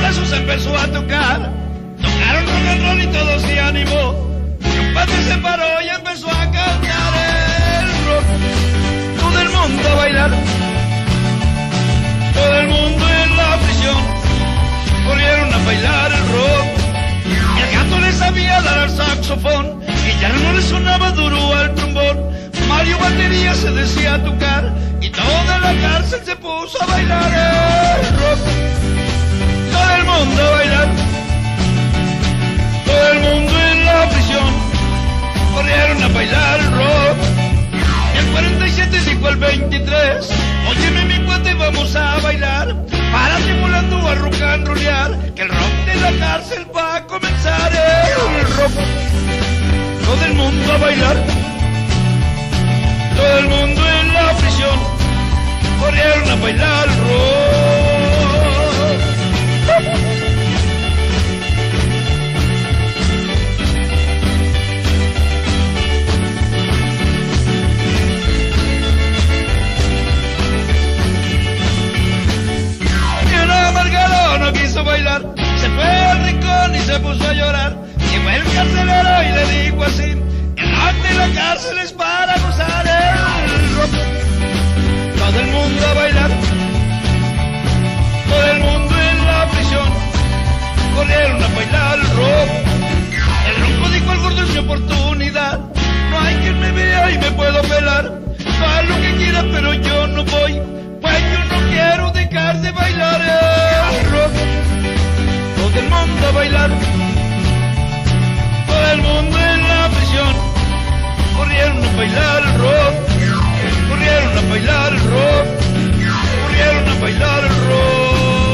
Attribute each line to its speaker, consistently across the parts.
Speaker 1: presos empezó a tocar. Tocaron rock and roll y todo se animó. Y un padre se paró y empezó a cantar el rock. Todo el mundo a bailar. Todo el mundo en la prisión corrieron a bailar el rock. El gato le sabía dar al saxofón, Guillermo le sonaba duro al trombón, Mario batería se decía tocar, y toda la cárcel se puso a bailar el rock. Todo el mundo a bailar. Todo el mundo en la prisión corrieron a bailar el rock. El 47 dijo el 23, óyeme mi cuate, vamos a bailar, para simulando a rock and rollear, que el rock de la cárcel va a comenzar el rock. Todo el mundo a bailar. Todo el mundo en la prisión corrieron a bailar el rock. No quiso bailar, se fue al rincón y se puso a llorar. Llegó el carcelero y le dijo así: el rock de la cárcel es para gozar el rock. Todo el mundo a bailar. Todo el mundo en la prisión corrieron a bailar el rock. El ronco dijo al gordo en su oportunidad: no hay quien me vea y me puedo pelar. Haz lo que quieras pero yo no voy, pues yo no quiero dejar de bailar el rock. Todo el mundo a bailar. Todo el mundo en la prisión corrieron a bailar el rock. Corrieron a bailar el rock. Corrieron a bailar el rock.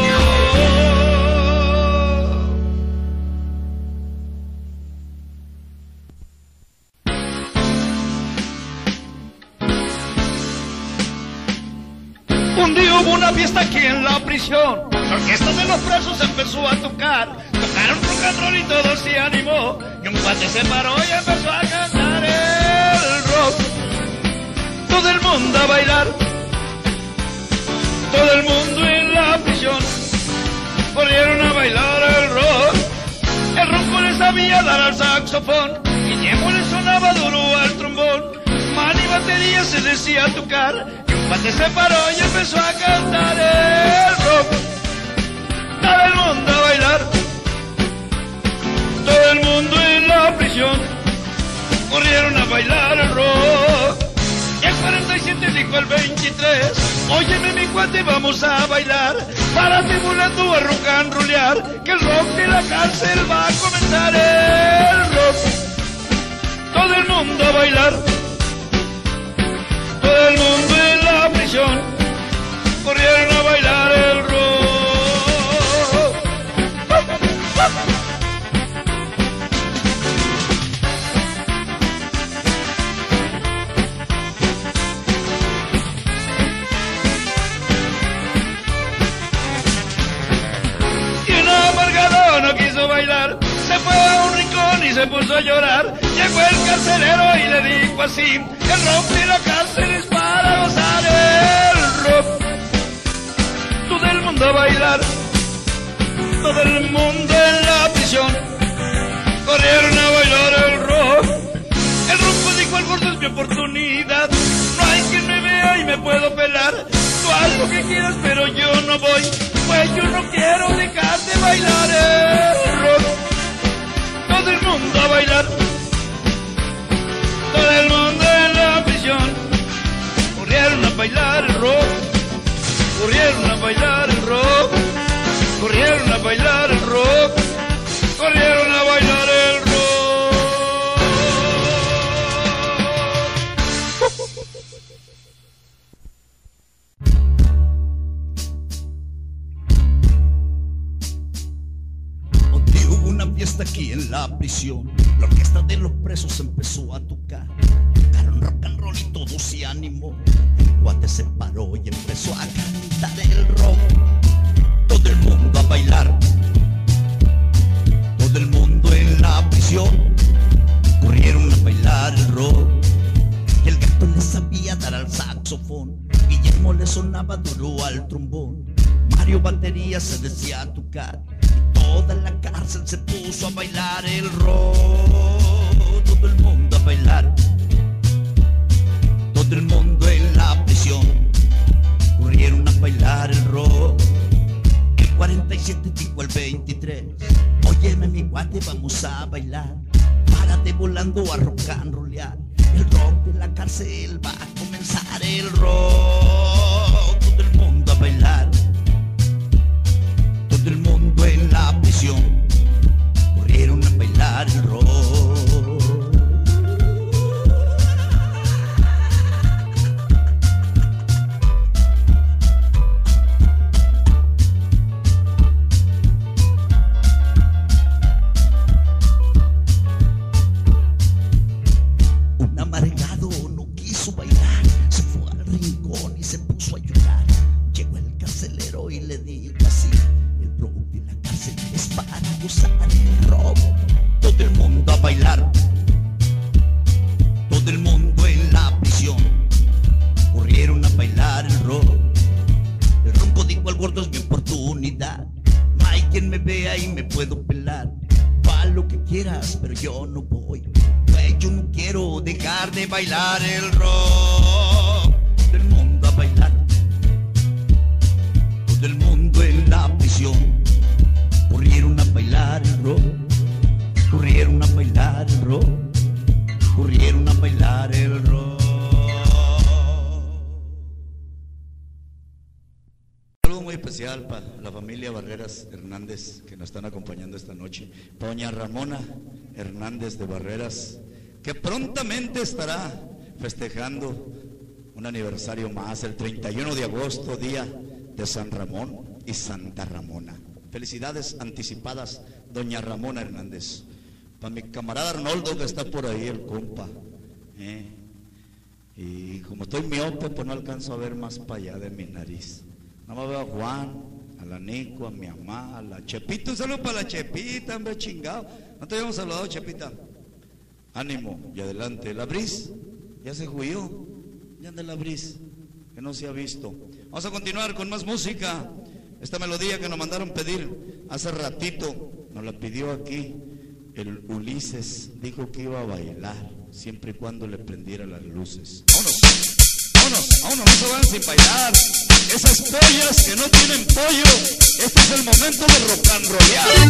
Speaker 1: Un día hubo una fiesta aquí en la prisión. La orquesta de los presos empezó a tocar. Tocaron rock and roll y todo se animó. Y un cuate se paró y empezó a cantar el rock. Todo el mundo a bailar. Todo el mundo en la prisión corrieron a bailar el rock. El ronco le sabía dar al saxofón, Guillermo le sonaba duro al trombón, Manny batería se decía tocar. Cuando se paró y empezó a cantar el rock. Todo el mundo a bailar. Todo el mundo en la prisión corrieron a bailar el rock. El 47 dijo el 23, óyeme mi cuate, vamos a bailar, para simulando a rock and rollear, que el rock de la cárcel va a comenzar el rock. Todo el mundo a bailar. Todo el mundo en la prisión corrieron a bailar el rock. Y un amargado no quiso bailar, se fue a un rincón y se puso a llorar. Llegó el carcelero y le dijo así: el rock de la cárcel es para gozar el rock. Todo el mundo a bailar. Todo el mundo en la prisión corrieron a bailar el rock. El ronco dijo al gordo: es mi oportunidad, no hay quien me vea y me puedo pelar. Tú haz lo que quieras pero yo no voy, pues yo no quiero dejar de bailar el rock. Todo el mundo a bailar. Todo el mundo en la prisión corrieron a bailar el rock. Corrieron a bailar el rock. Corrieron a bailar el rock. Corrieron a bailar el rock.
Speaker 2: Un día hubo una fiesta aquí en la prisión. La orquesta de los presos empezó a tocar. Tocaron rock and roll y todo se animó. El cuate se paró y empezó a cantar el rock. Todo el mundo a bailar. Todo el mundo en la prisión corrieron a bailar el rock. Y el gato le sabía dar al saxofón, Guillermo le sonaba duro al trombón, Mario batería se decía tocar. Toda la cárcel se puso a bailar el rock. Todo el mundo a bailar. Todo el mundo en la prisión corrieron a bailar el rock. El 47 dijo al 23: óyeme mi guate, vamos a bailar. Párate volando a rock and rollear. El rock de la cárcel va a comenzar. El rock, todo el mundo a bailar. Todo el mundo en la prisión corrieron a bailar el rock. Un amargado no quiso bailar, se fue al rincón y se puso a llorar. Llegó el carcelero y le dijo así: el rock de la cárcel es para gozar el rock. Todo el mundo a bailar. Todo el mundo en la prisión corrieron a bailar el rock. El ronco dijo al gordo: es mi oportunidad. No hay quien me vea y me puedo pelar. Pa' lo que quieras, pero yo no voy. Pues yo no quiero dejar de bailar el rock. Todo el mundo a bailar. Todo el mundo en la prisión corrieron a bailar el rock. Corrieron a bailar el rock. Corrieron a bailar el rock. Algo muy especial para la familia Barreras Hernández que nos están acompañando esta noche. Para doña Ramona Hernández de Barreras, que prontamente estará festejando un aniversario más, el 31 de agosto, día de San Ramón y Santa Ramona. Felicidades anticipadas, doña Ramona Hernández. Para mi camarada Arnoldo, que está por ahí, el compa. Y como estoy miope, pues no alcanzo a ver más para allá de mi nariz. Nada más veo a Juan, a la Nico, a mi mamá, a la Chepita. Un saludo para la Chepita, hombre, chingado. No te habíamos saludado, Chepita. Ánimo y adelante. La Bris ya se jubiló. Ya anda la Bris, que no se ha visto. Vamos a continuar con más música. Esta melodía que nos mandaron pedir hace ratito, nos la pidió aquí el Ulises. Dijo que iba a bailar siempre y cuando le prendiera las luces. Vámonos, vámonos, vámonos, no se van sin bailar. Esas pollas que no tienen pollo, este es el momento de rock and rollear.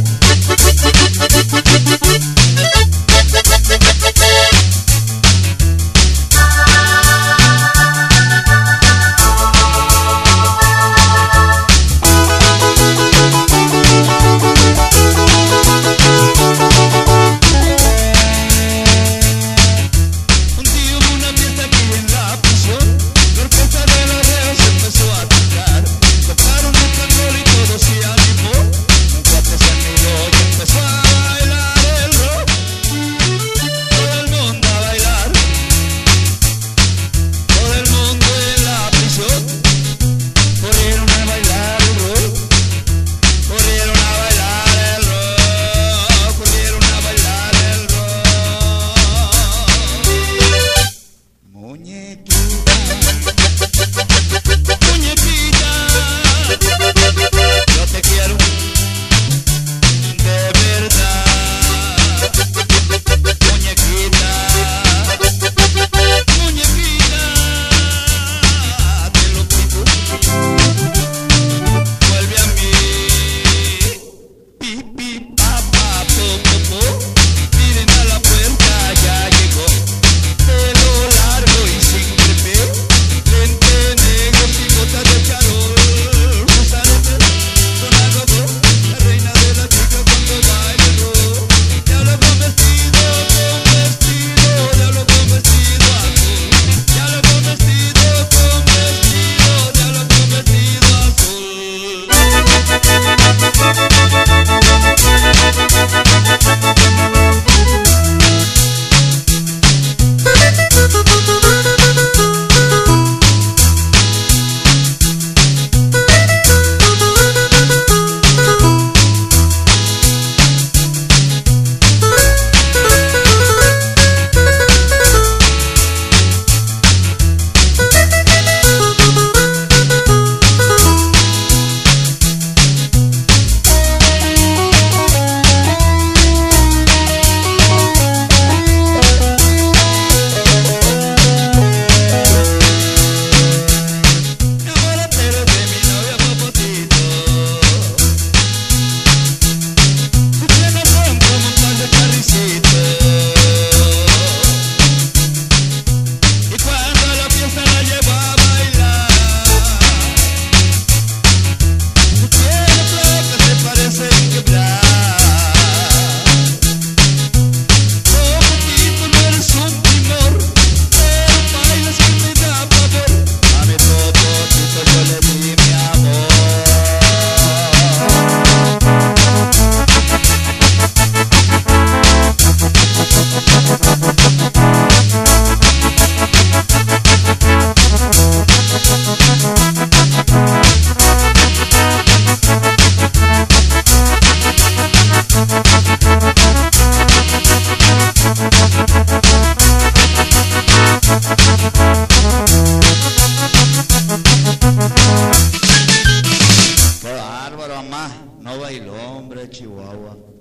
Speaker 1: Todo el mundo
Speaker 3: mamá no bailó, hombre, Chihuahua.